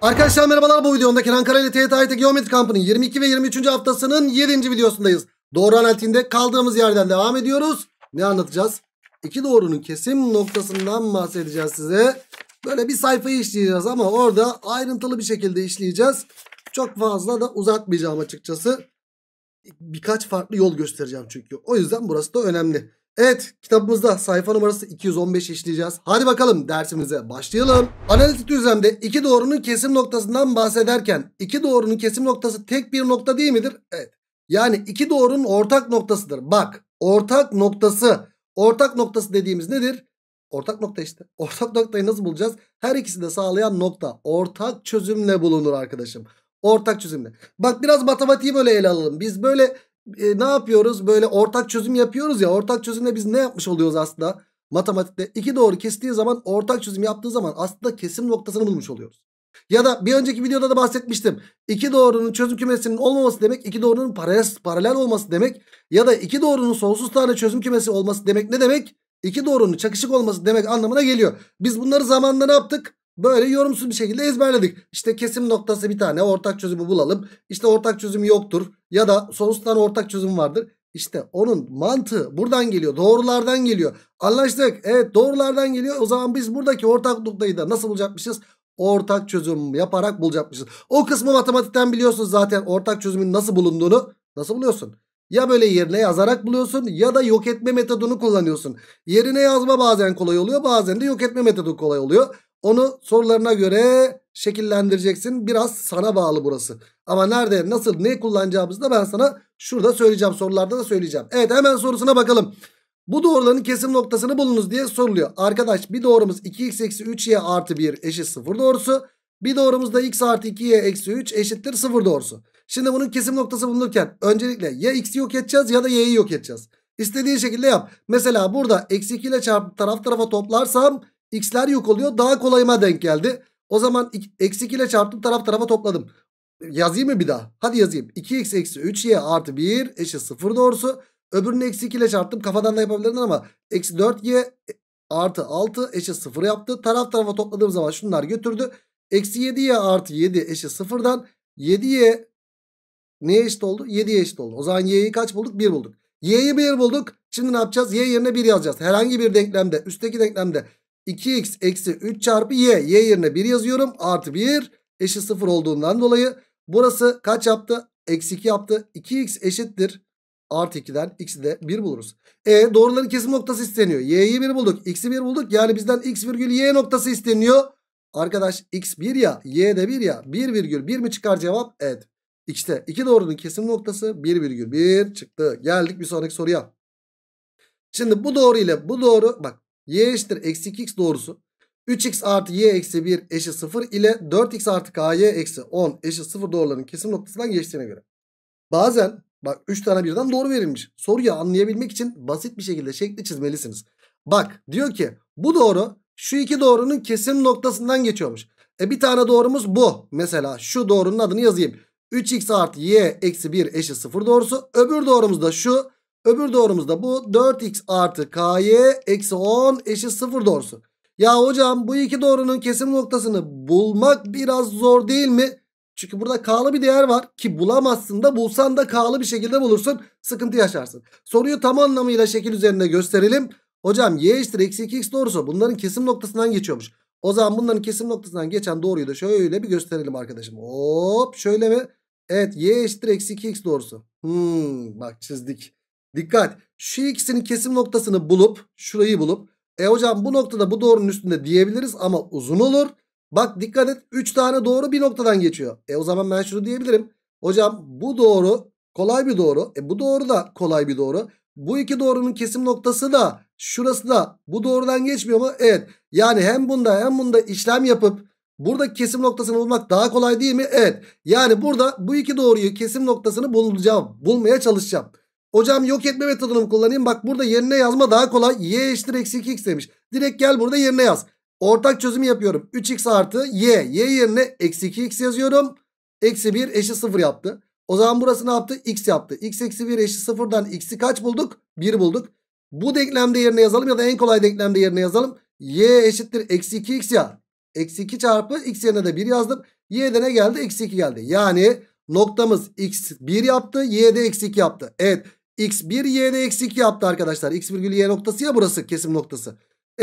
Arkadaşlar merhabalar, bu videomda Kenan Kara ile TYT Geometri Kampı'nın 22 ve 23. haftasının 7. videosundayız. Doğru analitiğinde kaldığımız yerden devam ediyoruz. Ne anlatacağız? İki doğrunun kesim noktasından bahsedeceğiz size. Böyle bir sayfayı işleyeceğiz ama orada ayrıntılı bir şekilde işleyeceğiz. Çok fazla da uzatmayacağım açıkçası. Birkaç farklı yol göstereceğim çünkü. O yüzden burası da önemli. Evet, kitabımızda sayfa numarası 215 işleyeceğiz. Hadi bakalım dersimize başlayalım. Analitik düzlemde iki doğrunun kesim noktasından bahsederken iki doğrunun kesim noktası tek bir nokta değil midir? Evet. Yani iki doğrunun ortak noktasıdır. Bak, ortak noktası. Ortak noktası dediğimiz nedir? Ortak nokta işte. Ortak noktayı nasıl bulacağız? Her ikisi de sağlayan nokta. Ortak çözümle bulunur arkadaşım. Ortak çözümle. Bak, biraz matematiği böyle ele alalım. Biz böyle ne yapıyoruz? Böyle ortak çözüm yapıyoruz ya. Ortak çözümle biz ne yapmış oluyoruz aslında? Matematikte iki doğru kestiği zaman, ortak çözüm yaptığı zaman aslında kesim noktasını bulmuş oluyoruz. Ya da bir önceki videoda da bahsetmiştim. İki doğrunun çözüm kümesinin olmaması demek iki doğrunun paralel olması demek. Ya da iki doğrunun sonsuz tane çözüm kümesi olması demek ne demek? İki doğrunun çakışık olması demek anlamına geliyor. Biz bunları zamanında ne yaptık? Böyle yorumsuz bir şekilde ezberledik. İşte kesim noktası bir tane, ortak çözümü bulalım. İşte ortak çözüm yoktur. Ya da sonsuz tane ortak çözüm vardır. İşte onun mantığı buradan geliyor. Doğrulardan geliyor. Anlaştık. Evet, doğrulardan geliyor. O zaman biz buradaki ortak noktayı da nasıl bulacakmışız? Ortak çözüm yaparak bulacakmışız. O kısmı matematikten biliyorsunuz zaten, ortak çözümün nasıl bulunduğunu. Nasıl buluyorsun? Ya böyle yerine yazarak buluyorsun ya da yok etme metodunu kullanıyorsun. Yerine yazma bazen kolay oluyor, bazen de yok etme metodu kolay oluyor. Onu sorularına göre şekillendireceksin. Biraz sana bağlı burası. Ama nerede, nasıl, ne kullanacağımızı da ben sana şurada söyleyeceğim. Sorularda da söyleyeceğim. Evet, hemen sorusuna bakalım. Bu doğruların kesim noktasını bulunuz diye soruluyor. Arkadaş, bir doğrumuz 2x eksi 3y artı 1 eşit 0 doğrusu. Bir doğrumuz da x artı 2y eksi 3 eşittir 0 doğrusu. Şimdi bunun kesim noktası bulunurken öncelikle ya x'i yok edeceğiz ya da y'yi yok edeceğiz. İstediğin şekilde yap. Mesela burada eksi 2 ile çarpıp taraf tarafa toplarsam x'ler yok oluyor. Daha kolayıma denk geldi. O zaman eksi 2 ile çarptım, taraf tarafa topladım. Yazayım mı bir daha? Hadi yazayım. 2x eksi 3y artı 1 eşit 0 doğrusu. Öbürünü eksi 2 ile çarptım. Kafadan da yapabilirdin ama eksi 4y artı 6 eşit 0 yaptı. Taraf tarafa topladığım zaman şunlar götürdü. Eksi 7y artı 7 eşit 0'dan 7y neye eşit oldu? 7'ye eşit oldu. O zaman y'yi kaç bulduk? 1 bulduk. Y'yi 1 bulduk. Şimdi ne yapacağız? Y yerine 1 yazacağız. Herhangi bir denklemde, üstteki denklemde 2x eksi 3 çarpı y. Y yerine 1 yazıyorum. Artı 1 eşit 0 olduğundan dolayı burası kaç yaptı? Eksi 2 yaptı. 2x eşittir artı 2'den x'i de 1 buluruz. Doğruların kesim noktası isteniyor. Y'yi 1 bulduk. X'i 1 bulduk. Yani bizden x virgül y noktası isteniyor. Arkadaş, x 1 ya, y de 1 ya. 1 virgül 1 mi çıkar cevap? Evet. İşte iki doğrunun kesim noktası 1 virgül 1 çıktı. Geldik bir sonraki soruya. Şimdi bu doğru ile bu doğru, bak, y eşittir eksi 2x doğrusu 3x artı y eksi 1 eşit 0 ile 4x artı ky eksi 10 eşit 0 doğruların kesim noktasından geçtiğine göre. Bazen bak 3 tane birden doğru verilmiş. Soruyu anlayabilmek için basit bir şekilde şekli çizmelisiniz. Bak, diyor ki bu doğru şu iki doğrunun kesim noktasından geçiyormuş. Bir tane doğrumuz bu. Mesela şu doğrunun adını yazayım. 3x artı y eksi 1 eşit 0 doğrusu. Öbür doğrumuz da şu. Öbür doğrumuz da bu. 4x artı ky eksi 10 eşit 0 doğrusu. Ya hocam, bu iki doğrunun kesim noktasını bulmak biraz zor değil mi? Çünkü burada k'lı bir değer var ki bulamazsın da, bulsan da k'lı bir şekilde bulursun. Sıkıntı yaşarsın. Soruyu tam anlamıyla şekil üzerinde gösterelim. Hocam y eşittir eksi 2x doğrusu bunların kesim noktasından geçiyormuş. O zaman bunların kesim noktasından geçen doğruyu da şöyle bir gösterelim arkadaşım. Hop, şöyle mi? Evet, y eşittir eksi 2x doğrusu. Bak, çizdik. Dikkat. Şu ikisinin kesim noktasını bulup, şurayı bulup, hocam bu noktada bu doğrunun üstünde diyebiliriz ama uzun olur. Bak dikkat et, 3 tane doğru bir noktadan geçiyor. O zaman ben şunu diyebilirim. Hocam bu doğru kolay bir doğru. Bu doğru da kolay bir doğru. Bu iki doğrunun kesim noktası da şurası da bu doğrudan geçmiyor mu? Evet. Yani hem bunda hem bunda işlem yapıp buradaki kesim noktasını bulmak daha kolay değil mi? Evet. Yani burada bu iki doğruyu, kesim noktasını bulmaya çalışacağım. Hocam yok etme metodunu mu kullanayım? Bak, burada yerine yazma daha kolay. Y eşittir eksi 2x demiş. Direkt gel burada yerine yaz. Ortak çözümü yapıyorum. 3x artı y. Y yerine eksi 2x yazıyorum. Eksi 1 eşit 0 yaptı. O zaman burası ne yaptı? X yaptı. X eksi 1 eşit 0'dan x'i kaç bulduk? 1 bulduk. Bu denklemde yerine yazalım ya da en kolay denklemde yerine yazalım. Y eşittir eksi 2x ya. Eksi 2 çarpı x yerine de 1 yazdım. Y'de ne geldi? Eksi 2 geldi. Yani noktamız x1 yaptı. Y'de eksi 2 yaptı. Evet. X1 Y'de eksi 2 yaptı arkadaşlar. X virgül Y noktası ya burası. Kesim noktası.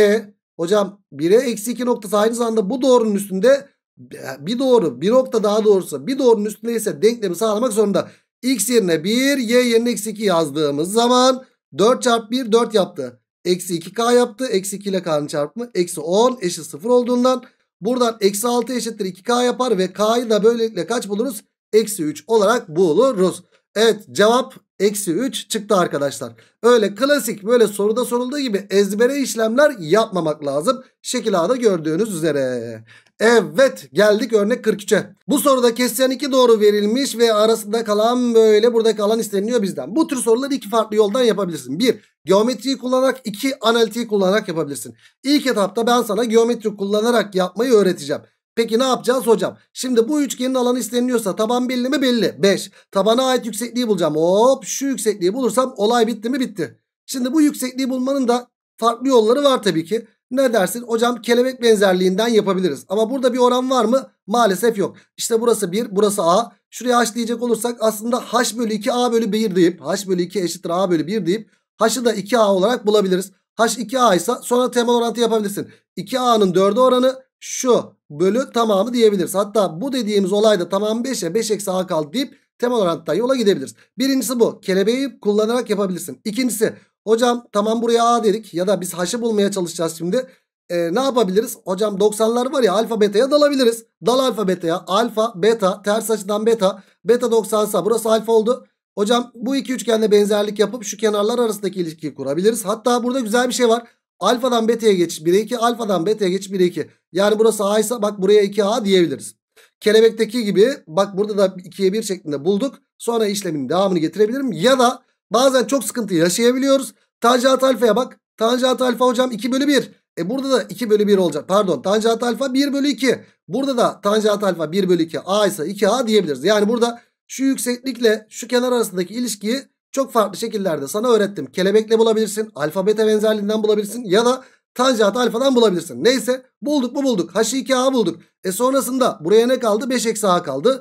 Hocam 1'e eksi 2 noktası aynı zamanda bu doğrunun üstünde bir doğru. Bir nokta daha doğrusu. Bir doğrunun üstündeyse denklemi sağlamak zorunda. X yerine 1, Y yerine eksi 2 yazdığımız zaman 4 çarpı 1 4 yaptı. Eksi 2K yaptı. Eksi 2 ile K'nın çarpımı. Eksi 10 eşit 0 olduğundan buradan eksi 6 eşittir 2K yapar ve K'yı da böylelikle kaç buluruz? Eksi 3 olarak buluruz. Evet, cevap eksi 3 çıktı arkadaşlar. Öyle klasik böyle soruda sorulduğu gibi ezbere işlemler yapmamak lazım. Şekil A'da gördüğünüz üzere. Evet, geldik örnek 43'e. Bu soruda kesişen iki doğru verilmiş ve arasında kalan böyle buradaki alan isteniyor bizden. Bu tür soruları iki farklı yoldan yapabilirsin. 1. Geometriyi kullanarak, 2. Analitiği kullanarak yapabilirsin. İlk etapta ben sana geometri kullanarak yapmayı öğreteceğim. Peki ne yapacağız hocam? Şimdi bu üçgenin alanı isteniyorsa taban belli mi? Belli. 5. Tabana ait yüksekliği bulacağım. Hop, şu yüksekliği bulursam olay bitti mi? Bitti. Şimdi bu yüksekliği bulmanın da farklı yolları var tabii ki. Ne dersin? Hocam kelebek benzerliğinden yapabiliriz. Ama burada bir oran var mı? Maalesef yok. İşte burası 1, burası A. Şuraya H diyecek olursak aslında H bölü 2 A bölü 1 deyip H bölü 2 eşittir A bölü 1 deyip H'ı da 2A olarak bulabiliriz. H 2A ise sonra temel orantı yapabilirsin. 2A'nın 4'e oranı şu bölü tamamı diyebiliriz. Hatta bu dediğimiz olayda tamamı 5'e 5 eksi A kaldı deyip temel orantıdan yola gidebiliriz. Birincisi bu. Kelebeği kullanarak yapabilirsin. İkincisi hocam tamam buraya A dedik ya da biz H'ı bulmaya çalışacağız şimdi. Ne yapabiliriz? Hocam 90'lar var ya, alfa beta'ya dalabiliriz. Dal alfa beta'ya. Alfa beta ters açıdan beta. Beta 90 ise burası alfa oldu. Hocam bu iki üçgende benzerlik yapıp şu kenarlar arasındaki ilişkiyi kurabiliriz. Hatta burada güzel bir şey var. Alfadan beta'ya geçiş 1'e 2. Alfadan beta'ya geçiş 1'e 2. Yani burası A ise bak buraya 2A diyebiliriz. Kelebekteki gibi bak burada da 2'ye 1 şeklinde bulduk. Sonra işlemin devamını getirebilirim. Ya da bazen çok sıkıntı yaşayabiliyoruz. Tanjant alfaya bak. Tanjant alfa hocam 2 bölü 1. Burada da 2 bölü 1 olacak. Pardon, tanjant alfa 1 bölü 2. Burada da tanjant alfa 1 bölü 2. A ise 2A diyebiliriz. Yani burada şu yükseklikle şu kenar arasındaki ilişkiyi çok farklı şekillerde sana öğrettim. Kelebekle bulabilirsin. Alfa beta benzerliğinden bulabilirsin. Ya da tanjant alfadan bulabilirsin. Neyse, bulduk mu bulduk. H'ı 2A bulduk. Sonrasında buraya ne kaldı? 5 eksi A kaldı.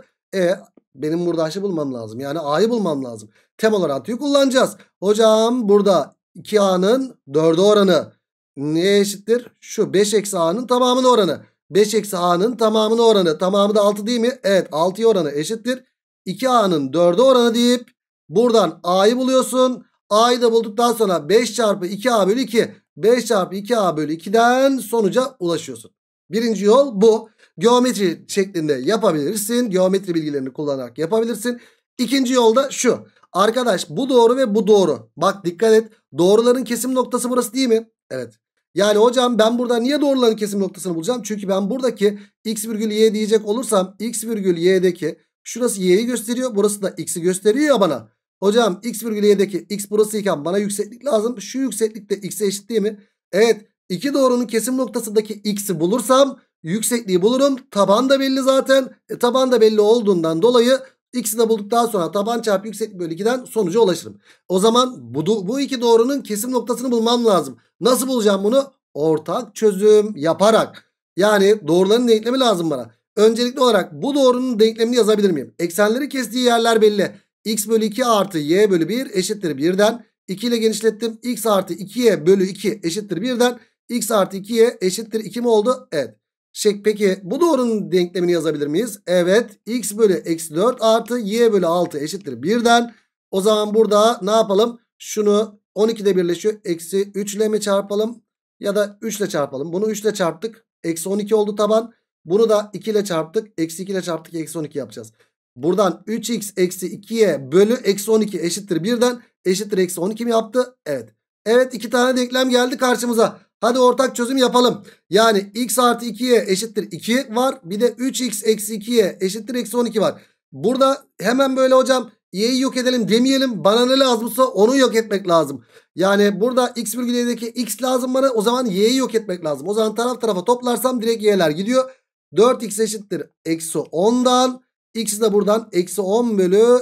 Benim burada H'ı bulmam lazım. Yani A'yı bulmam lazım. Temel orantıyı kullanacağız. Hocam burada 2A'nın 4'e oranı neye eşittir? Şu 5 eksi A'nın tamamının oranı. 5 eksi A'nın tamamının oranı. Tamamı da 6 değil mi? Evet, 6'ya oranı eşittir 2A'nın 4'e oranı deyip buradan A'yı buluyorsun. A'yı da bulduktan sonra 5 çarpı 2A bölü 2. 5 çarpı 2A bölü 2'den sonuca ulaşıyorsun. Birinci yol bu. Geometri şeklinde yapabilirsin. Geometri bilgilerini kullanarak yapabilirsin. İkinci yol da şu. Arkadaş bu doğru ve bu doğru. Bak dikkat et. Doğruların kesim noktası burası değil mi? Evet. Yani hocam ben burada niye doğruların kesim noktasını bulacağım? Çünkü ben buradaki x virgül y diyecek olursam x virgül y'deki şurası y'yi gösteriyor. Burası da x'i gösteriyor ya bana. Hocam x virgül y'deki x burasıyken bana yükseklik lazım. Şu yükseklik de x'e eşit değil mi? Evet. İki doğrunun kesim noktasındaki x'i bulursam yüksekliği bulurum. Taban da belli zaten. Taban da belli olduğundan dolayı x'i de bulduktan sonra taban çarpı yükseklik bölü 2'den sonuca ulaşırım. O zaman bu iki doğrunun kesim noktasını bulmam lazım. Nasıl bulacağım bunu? Ortak çözüm yaparak. Yani doğruların denklemi lazım bana. Öncelikli olarak bu doğrunun denklemini yazabilir miyim? Eksenleri kestiği yerler belli. X bölü 2 artı y bölü 1 eşittir 1'den. 2 ile genişlettim. X artı 2y bölü 2 eşittir 1'den. X artı 2y eşittir 2 mi oldu? Evet. Peki bu doğrunun denklemini yazabilir miyiz? Evet. X bölü eksi 4 artı y bölü 6 eşittir 1'den. O zaman burada ne yapalım? Şunu 12'de birleşiyor. Eksi 3 ile mi çarpalım? Ya da 3 ile çarpalım. Bunu 3 ile çarptık. Eksi 12 oldu taban. Bunu da 2 ile çarptık. Eksi 2 ile çarptık. Eksi 12 yapacağız. Buradan 3x eksi 2y bölü eksi 12 eşittir 1'den. Eşittir eksi 12 mi yaptı? Evet. Evet, iki tane denklem geldi karşımıza. Hadi ortak çözüm yapalım. Yani x artı 2y eşittir 2 var. Bir de 3x eksi 2y eşittir eksi 12 var. Burada hemen böyle hocam y'yi yok edelim demeyelim. Bana ne lazımsa onu yok etmek lazım. Yani burada x virgül y'deki x lazım bana. O zaman y'yi yok etmek lazım. O zaman taraf tarafa toplarsam direkt y'ler gidiyor. 4x eşittir eksi 10'dan. X'i de buradan eksi 10 bölü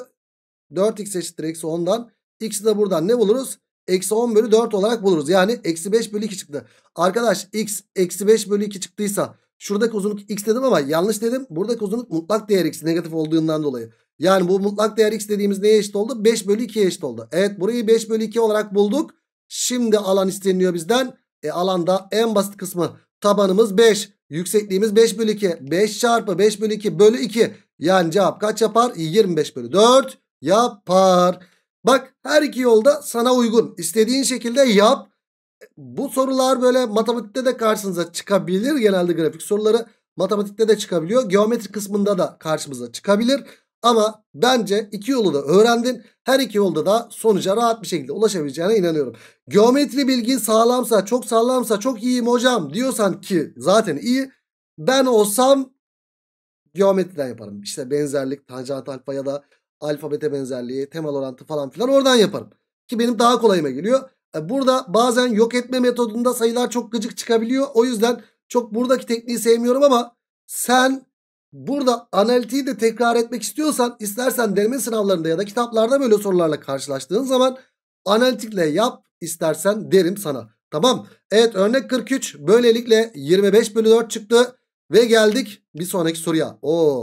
4x eşittir eksi 10'dan. X'i de buradan ne buluruz? Eksi 10 bölü 4 olarak buluruz. Yani eksi 5 bölü 2 çıktı. Arkadaş x eksi 5 bölü 2 çıktıysa Şuradaki uzunluk x dedim ama yanlış dedim. Buradaki uzunluk mutlak değer x negatif olduğundan dolayı. Yani bu mutlak değer x dediğimiz neye eşit oldu? 5 bölü 2'ye eşit oldu. Evet, burayı 5 bölü 2 olarak bulduk. Şimdi alan isteniyor bizden. Alanda en basit kısmı, tabanımız 5. Yüksekliğimiz 5 bölü 2. 5 çarpı 5 bölü 2 bölü 2. Yani cevap kaç yapar? 25 bölü 4 yapar. Bak, her iki yolda sana uygun. İstediğin şekilde yap. Bu sorular böyle matematikte de karşınıza çıkabilir. Genelde grafik soruları matematikte de çıkabiliyor. Geometri kısmında da karşımıza çıkabilir. Ama bence iki yolu da öğrendin. Her iki yolda da sonuca rahat bir şekilde ulaşabileceğine inanıyorum. Geometri bilgin sağlamsa, çok sağlamsa, çok iyiyim hocam diyorsan ki zaten iyi. Ben olsam geometriden yaparım. İşte benzerlik, tanjant alfa ya da alfa beta benzerliği, temel orantı falan filan oradan yaparım. Ki benim daha kolayıma geliyor. Burada bazen yok etme metodunda sayılar çok gıcık çıkabiliyor. O yüzden çok buradaki tekniği sevmiyorum ama sen burada analitiği de tekrar etmek istiyorsan, istersen deneme sınavlarında ya da kitaplarda böyle sorularla karşılaştığın zaman analitikle yap istersen derim sana. Tamam. Evet, örnek 43 böylelikle 25 bölü 4 çıktı. Ve geldik bir sonraki soruya.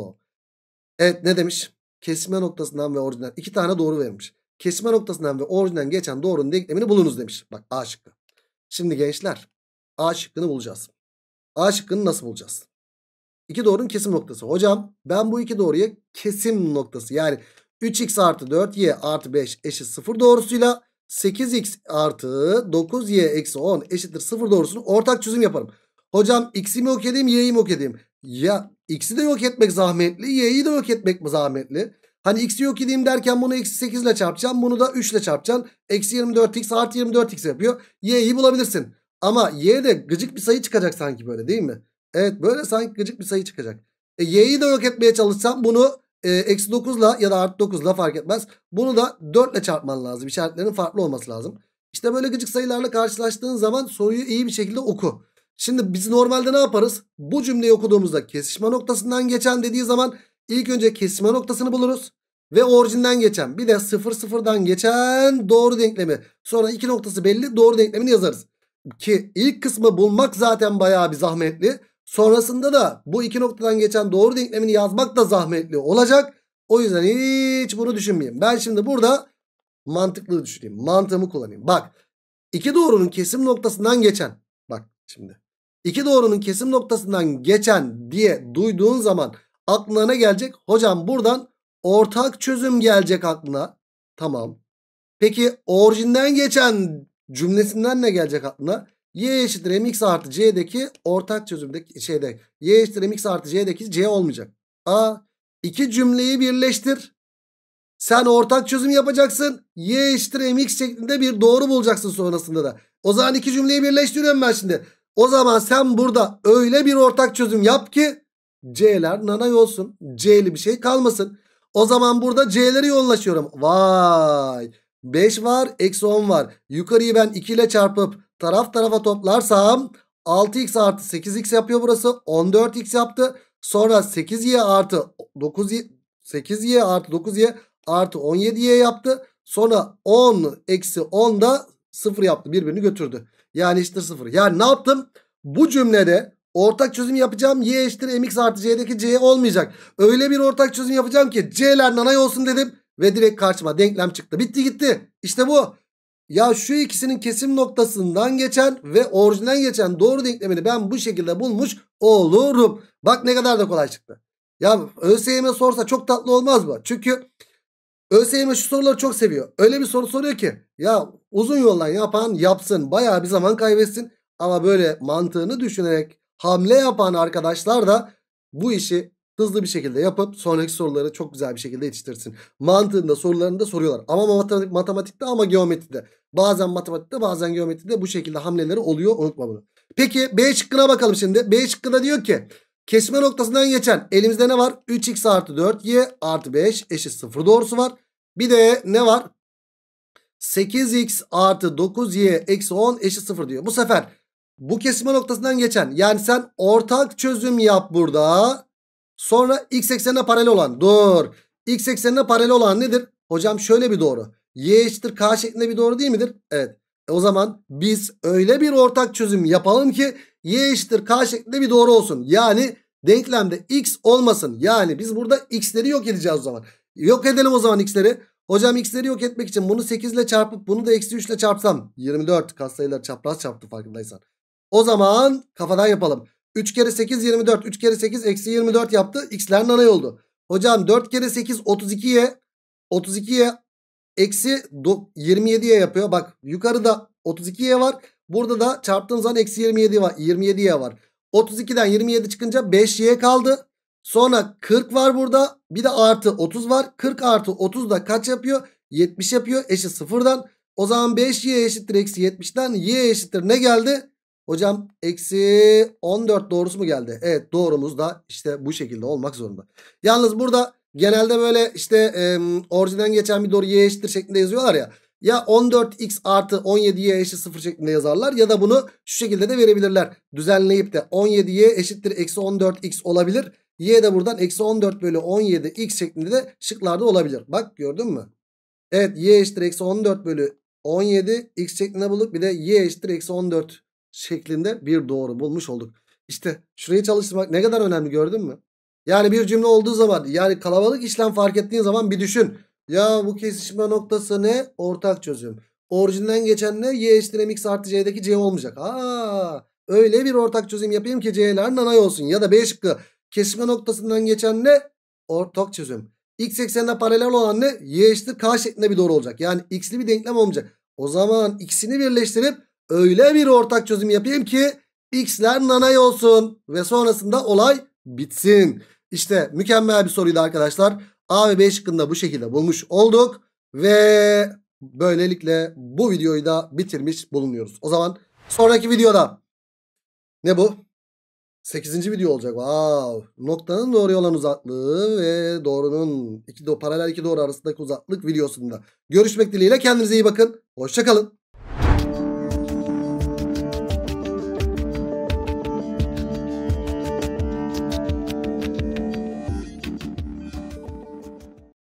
Evet, ne demiş? Kesme noktasından ve orijinden 2 tane doğru vermiş. Kesme noktasından ve orijinden geçen doğrunun denklemini bulunuz demiş. Bak, A şıkkı. Şimdi gençler, A şıkkını bulacağız. A şıkkını nasıl bulacağız? İki doğrunun kesim noktası. Hocam ben bu iki doğruya kesim noktası, yani 3x artı 4y artı 5 eşit 0 doğrusuyla 8x artı 9y eksi 10 eşittir 0 doğrusunu ortak çözüm yaparım. Hocam x'i mi yok edeyim, y'yi mi yok edeyim? Ya x'i de yok etmek zahmetli, y'yi de yok etmek mi zahmetli? Hani x'i yok edeyim derken bunu eksi 8 ile çarpacağım, bunu da 3 ile çarpacaksın. Eksi 24x artı 24x yapıyor. Y'yi bulabilirsin. Ama y de gıcık bir sayı çıkacak sanki, böyle değil mi? Evet, böyle sanki gıcık bir sayı çıkacak. Y'yi de yok etmeye çalışsam bunu eksi 9'la ya da artı 9'la fark etmez. Bunu da 4 ile çarpman lazım. İşaretlerin farklı olması lazım. İşte böyle gıcık sayılarla karşılaştığın zaman soruyu iyi bir şekilde oku. Şimdi biz normalde ne yaparız? Bu cümleyi okuduğumuzda kesişme noktasından geçen dediği zaman ilk önce kesişme noktasını buluruz. Ve orijinden geçen, bir de 0 0'dan geçen doğru denklemi. Sonra iki noktası belli doğru denklemini yazarız. Ki ilk kısmı bulmak zaten bayağı bir zahmetli. Sonrasında da bu iki noktadan geçen doğru denklemini yazmak da zahmetli olacak. O yüzden hiç bunu düşünmeyeyim. Ben şimdi burada mantıklı düşüneyim. Mantığımı kullanayım. Bak, iki doğrunun kesim noktasından geçen. Bak şimdi. İki doğrunun kesim noktasından geçen diye duyduğun zaman aklına ne gelecek? Hocam buradan ortak çözüm gelecek aklına. Tamam. Peki orijinden geçen cümlesinden ne gelecek aklına? Y eşittir mx artı c'deki ortak çözümdeki şeyde y eşittir mx artı c'deki c olmayacak. İki cümleyi birleştir. Sen ortak çözüm yapacaksın. Y eşittir mx şeklinde bir doğru bulacaksın sonrasında da. O zaman iki cümleyi birleştiriyorum ben şimdi. O zaman sen burada öyle bir ortak çözüm yap ki c'ler nanay olsun. C'li bir şey kalmasın. O zaman burada c'leri yoğunlaşıyorum. Vay. 5 var, eksi 10 var. Yukarıyı ben 2 ile çarpıp taraf tarafa toplarsam 6x artı 8x yapıyor burası. 14x yaptı. Sonra 8y artı 9y, 8y artı 9y artı 17y yaptı. Sonra 10 eksi 10 da 0 yaptı. Birbirini götürdü. Yani eşittir 0. Yani ne yaptım? Bu cümlede ortak çözüm yapacağım. Y eşittir mx artı c'deki c olmayacak. Öyle bir ortak çözüm yapacağım ki c'ler nanay olsun dedim. Ve direkt karşıma denklem çıktı. Bitti gitti. İşte bu. Ya şu ikisinin kesim noktasından geçen ve orijinden geçen doğru denklemini ben bu şekilde bulmuş olurum. Bak ne kadar da kolay çıktı. Ya ÖSYM sorsa çok tatlı olmaz mı? Çünkü ÖSYM şu soruları çok seviyor. Öyle bir soru soruyor ki ya uzun yoldan yapan yapsın, bayağı bir zaman kaybetsin. Ama böyle mantığını düşünerek hamle yapan arkadaşlar da bu işi hızlı bir şekilde yapıp sonraki soruları çok güzel bir şekilde yetiştirsin. Mantığında sorularını da soruyorlar. Ama matematikte ama geometride. Bazen matematikte bazen geometride bu şekilde hamleleri oluyor, unutma bunu. Peki B şıkkına bakalım şimdi. B şıkkında diyor ki kesme noktasından geçen elimizde ne var? 3x artı 4y artı 5 eşit 0 doğrusu var. Bir de ne var? 8x artı 9y eksi 10 eşit 0 diyor. Bu sefer bu kesme noktasından geçen, yani sen ortak çözüm yap burada. Sonra x eksenine paralel olan. Dur. X eksenine paralel olan nedir? Hocam şöyle bir doğru. Y eşittir k şeklinde bir doğru değil midir? Evet. O zaman biz öyle bir ortak çözüm yapalım ki y eşittir k şeklinde bir doğru olsun. Yani denklemde x olmasın. Yani biz burada x'leri yok edeceğiz o zaman. Yok edelim o zaman x'leri. Hocam x'leri yok etmek için bunu 8 ile çarpıp bunu da eksi 3 ile çarpsam 24, katsayılar çapraz çarptı farkındaysan. O zaman kafadan yapalım. 3 kere 8 24. 3 kere 8 eksi 24 yaptı. X'ler nanay oldu. Hocam 4 kere 8 32'ye 32'ye eksi 27'ye yapıyor. Bak yukarıda 32'ye var. Burada da çarptığım zaman eksi 27 var. 27'ye var. 32'den 27 çıkınca 5y kaldı. Sonra 40 var burada. Bir de artı 30 var. 40 artı 30 da kaç yapıyor? 70 yapıyor. Eşit sıfırdan. O zaman 5y eşittir eksi 70'ten. Y eşittir ne geldi? Hocam eksi 14 doğrusu mu geldi? Evet, doğrumuz da işte bu şekilde olmak zorunda. Yalnız burada genelde böyle işte orijinden geçen bir doğru y eşittir şeklinde yazıyorlar ya. Ya 14x artı 17y eşit 0 şeklinde yazarlar ya da bunu şu şekilde de verebilirler. Düzenleyip de 17y eşittir eksi 14x olabilir. Y de buradan eksi 14 bölü 17x şeklinde de şıklarda olabilir. Bak gördün mü? Evet, y eşittir eksi 14 bölü 17 x şeklinde bulduk. Bir de y eşittir eksi 14 şeklinde bir doğru bulmuş olduk. İşte şurayı çalıştırmak ne kadar önemli, gördün mü? Yani bir cümle olduğu zaman, yani kalabalık işlem fark ettiğin zaman bir düşün. Ya bu kesişme noktası ne? Ortak çözüm. Orijinden geçen ne? Y eşittir mx artı c'deki c olmayacak. Öyle bir ortak çözüm yapayım ki c'ler nanay olsun. Ya da B şıkkı. Kesişme noktasından geçen ne? Ortak çözüm. X eksenine paralel olan ne? Y eşittir k şeklinde bir doğru olacak. Yani x'li bir denklem olmayacak. O zaman ikisini birleştirip öyle bir ortak çözüm yapayım ki x'ler nanay olsun. Ve sonrasında olay bitsin. İşte mükemmel bir soruydu arkadaşlar. A ve B şıkkında bu şekilde bulmuş olduk. Ve böylelikle bu videoyu da bitirmiş bulunuyoruz. O zaman sonraki videoda ne bu? 8. video olacak. Wow. Noktanın doğruya olan uzaklığı ve doğrunun paralel iki doğru arasındaki uzaklık videosunda görüşmek dileğiyle. Kendinize iyi bakın. Hoşça kalın.